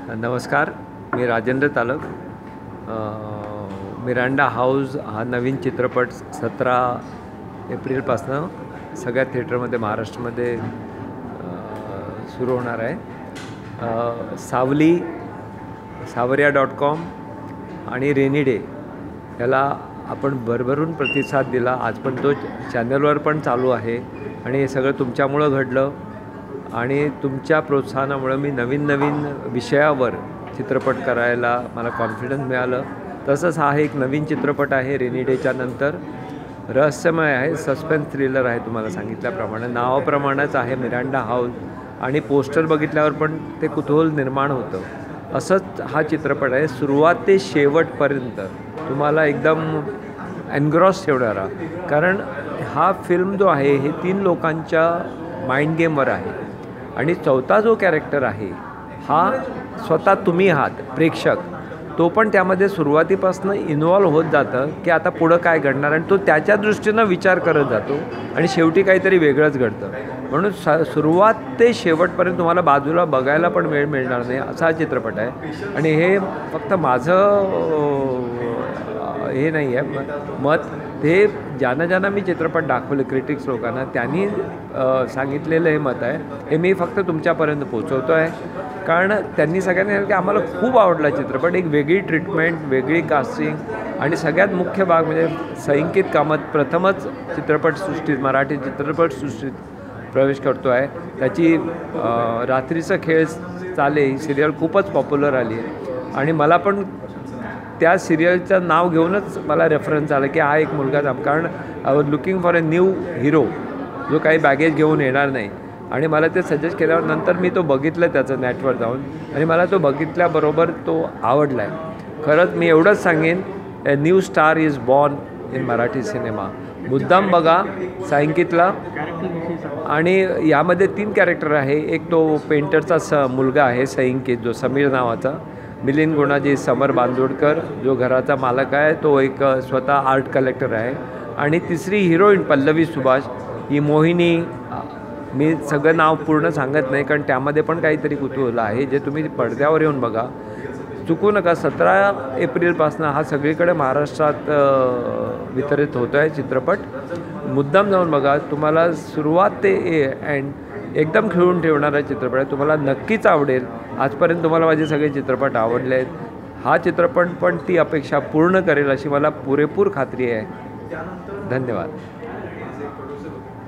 नमस्कार, मी Rajendra Talak. Miranda House हा नवीन चित्रपट 17 एप्रिलपासनं सगळ्या थिएटरमध्ये महाराष्ट्रामध्ये सुरू होणार आहे. सावली, सावरिया.com आणि रेनी डे याला आपण भरभरून प्रतिसाद दिला. आज पण तो चॅनलवर पण चालू आहे आणि हे सगळं तुमच्यामुळं घडलं आणि तुमच्या प्रोत्साहनामुळे मी नवीन विषयावर चित्रपट करायला मला कॉन्फिडन्स मिळालं. तसंच हा एक नवीन चित्रपट आहे. रेनी डेच्या नंतर रहस्यमय आहे, सस्पेन्स थ्रिलर आहे. तुम्हाला सांगितल्याप्रमाणे नावाप्रमाणेच आहे मिरांडा हाऊस आणि पोस्टर बघितल्यावर पण ते कुतूहल निर्माण होतं. असंच हा चित्रपट आहे. सुरुवात ते शेवटपर्यंत तुम्हाला एकदम एनग्रॉस ठेवणारा, कारण हा फिल्म जो आहे हे 3 लोकांच्या माइंड गेमवर आहे आणि चौथा जो कॅरेक्टर आहे हा स्वतः तुम्ही आहात प्रेक्षक. तो पण त्यामध्ये सुरुवातीपासून इन्व्हॉल्व होत जातं की आता पुढं काय घडणार आणि तो त्याच्या दृष्टीनं विचार करत जातो आणि शेवटी काहीतरी वेगळंच घडतं. म्हणून सुरुवात ते शेवटपर्यंत तुम्हाला बाजूला बघायला पण वेळ मिळणार नाही असा हा चित्रपट आहे. आणि हे फक्त माझं हे नाही आहे मत, ते ज्यांना मी चित्रपट दाखवले क्रिटिक्स लोकांना त्यांनी सांगितलेलं हे मत आहे. हे मी फक्त तुमच्यापर्यंत पोचवतो आहे, कारण त्यांनी सगळ्यांनी सांगितलं की आम्हाला खूप आवडला चित्रपट. एक वेगळी ट्रीटमेंट, वेगळी कास्टिंग आणि सगळ्यात मुख्य भाग म्हणजे संकेत कामत प्रथमच चित्रपटसृष्टीत, मराठी चित्रपटसृष्टीत प्रवेश करतो आहे. त्याची रात्रीचा खेळ चाले ही सिरियल खूपच पॉप्युलर आली आहे आणि मला पण त्या सिरियलचं नाव घेऊनच मला रेफरन्स आला की हा एक मुलगा, कारण I was looking for a new hero जो काही बॅगेज घेऊन येणार नाही. आणि मला ते सजेस्ट केल्यावर नंतर मी तो बघितलं त्याचं नेटवर जाऊन आणि मला तो बघितल्याबरोबर तो आवडला आहे. खरंच मी एवढंच सांगेन, a new star is born in Marathi cinema. मुद्दाम बघा सायंकितला. आणि यामध्ये 3 कॅरेक्टर आहे. एक तो पेंटरचा मुलगा आहे संकेत, जो समीर नावाचा. मिलिंद गुणाजी समर बांदोडकर जो घराचा मालक आहे, तो एक स्वतः आर्ट कलेक्टर आहे. आणि तिसरी हिरोईन पल्लवी सुभाष, ही मोहिनी. मी सगळं नाव पूर्ण सांगत नाही कारण त्यामध्ये पण काहीतरी कुतूहल आहे जे तुम्ही पडद्यावर येऊन बघा, चुकू नका. 17 एप्रिलपासून हा सगळीकडे महाराष्ट्रात वितरित होतो आहे चित्रपट. मुद्दाम जाऊन बघा. तुम्हाला सुरुवात ते एंड एकदम खेळून ठेवणारा चित्रपट आहे. तुम्हाला नक्कीच आवडेल. आजपर्यंत तुम्हाला माझे सगळे चित्रपट आवडले आहेत. हा चित्रपट पण ती अपेक्षा पूर्ण करेल अशी मला पुरेपूर खात्री आहे. धन्यवाद.